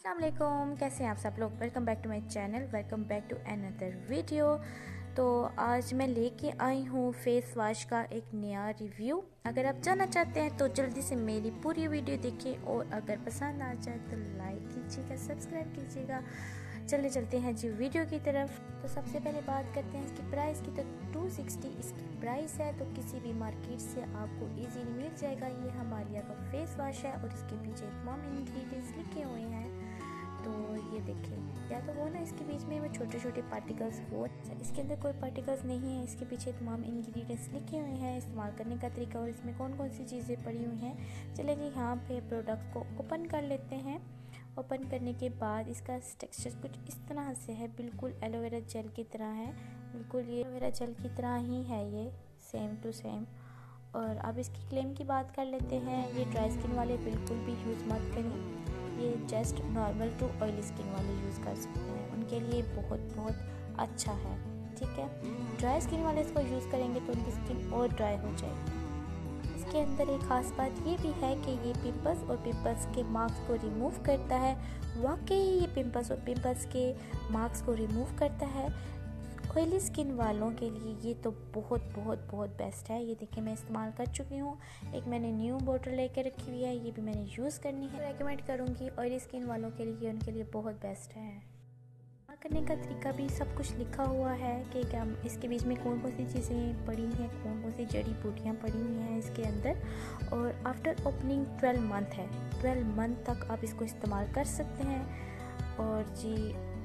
अस्सलामुअलैकुम, कैसे हैं आप सब लोग। Welcome back to my channel, welcome back to another video. तो आज मैं लेके आई हूँ फेस वॉश का एक नया रिव्यू। अगर आप जानना चाहते हैं तो जल्दी से मेरी पूरी वीडियो देखें और अगर पसंद आ जाए तो लाइक कीजिएगा, सब्सक्राइब कीजिएगा। चलते हैं जी वीडियो की तरफ। तो सबसे पहले बात करते हैं इसकी प्राइस की। तो 260 इसकी प्राइस है, तो किसी भी मार्केट से आपको इजीली मिल जाएगा। ये हिमालय का फेस वॉश है और इसके पीछे तमाम इंग्रेडिएंट्स लिखे हुए हैं। तो ये देखिए, या तो वो ना इसके बीच में वो छोटे छोटे पार्टिकल्स, वो इसके अंदर कोई पार्टिकल्स नहीं है। इसके पीछे तमाम इंग्रेडिएंट्स लिखे हुए हैं, इस्तेमाल करने का तरीका और इसमें कौन कौन सी चीज़ें पड़ी हुई हैं। चलिए जी यहाँ पे प्रोडक्ट को ओपन कर लेते हैं। ओपन करने के बाद इसका टेक्सचर कुछ इस तरह से है, बिल्कुल एलोवेरा जेल की तरह है। बिल्कुल ये एलोवेरा जेल की तरह ही है, ये सेम टू सेम। और अब इसकी क्लेम की बात कर लेते हैं। ये ड्राई स्किन वाले बिल्कुल भी यूज़ मत करें, ये just normal to oily skin वाले यूज़ कर सकते हैं, उनके लिए बहुत अच्छा है। ठीक है, ड्राई स्किन वाले इसको यूज़ करेंगे तो उनकी स्किन और ड्राई हो जाएगी। इसके अंदर एक ख़ास बात ये भी है कि ये पिंपल्स और पिंपल्स के मार्क्स को रिमूव करता है। वाकई ये पिंपल्स और पिंपल्स के मार्क्स को रिमूव करता है। ऑयली स्किन वालों के लिए ये तो बहुत बेस्ट है। ये देखिए मैं इस्तेमाल कर चुकी हूँ। एक मैंने न्यू बोतल लेके रखी हुई है, ये भी मैंने यूज़ करनी है। रेकमेंड करूँगी ऑयली स्किन वालों के लिए, उनके लिए बहुत बेस्ट है। करने का तरीका भी सब कुछ लिखा हुआ है कि क्या इसके बीच में कौन कौन सी चीज़ें पड़ी हैं, कौन कौन सी जड़ी बूटियाँ पड़ी हुई हैं इसके अंदर। और आफ्टर ओपनिंग 12 मंथ है, 12 मंथ तक आप इसको इस्तेमाल कर सकते हैं। और जी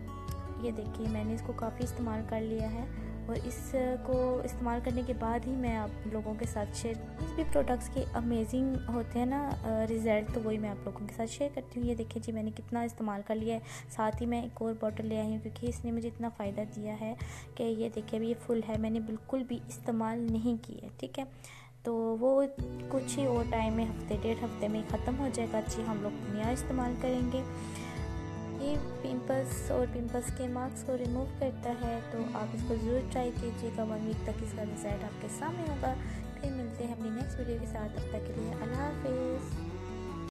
ये देखिए मैंने इसको काफ़ी इस्तेमाल कर लिया है और इसको इस्तेमाल करने के बाद ही मैं आप लोगों के साथ शेयर, इस भी प्रोडक्ट्स के अमेजिंग होते हैं ना रिज़ल्ट, तो वही मैं आप लोगों के साथ शेयर करती हूँ। ये देखिए जी मैंने कितना इस्तेमाल कर लिया है। साथ ही मैं एक और बॉटल ले आई हूँ क्योंकि इसने मुझे इतना फ़ायदा दिया है कि ये देखिए अभी ये फुल है, मैंने बिल्कुल भी इस्तेमाल नहीं की है। ठीक है, तो वो कुछ ही और टाइम में, हफ्ते डेढ़ हफ्ते में ख़त्म हो जाएगा जी। हम लोग नया इस्तेमाल करेंगे। ये पिंपल्स और पिंपल्स के मार्क्स को रिमूव करता है, तो आप इसको ज़रूर ट्राई कीजिएगा। 1 वीक तक इसका रिजल्ट आपके सामने होगा। फिर मिलते हैं अपनी नेक्स्ट वीडियो के साथ, तब तक के लिए अल्लाह हाफिज़।